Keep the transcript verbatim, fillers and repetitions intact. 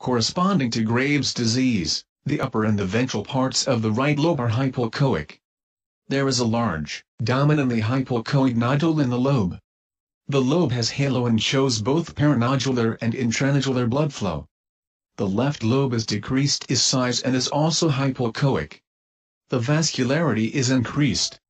corresponding to Graves' disease. The upper and the ventral parts of the right lobe are hypoechoic. There is a large, dominantly hypoechoic nodule in the lobe. The lobe has halo and shows both paranodular and intranodular blood flow. The left lobe is decreased in size and is also hypoechoic. The vascularity is increased.